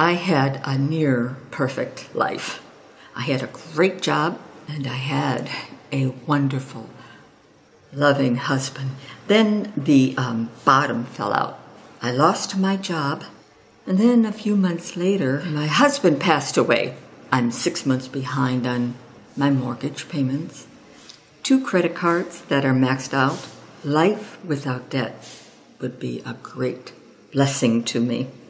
I had a near perfect life. I had a great job and I had a wonderful, loving husband. Then the bottom fell out. I lost my job, and then a few months later, my husband passed away. I'm 6 months behind on my mortgage payments, 2 credit cards that are maxed out. Life without debt would be a great blessing to me.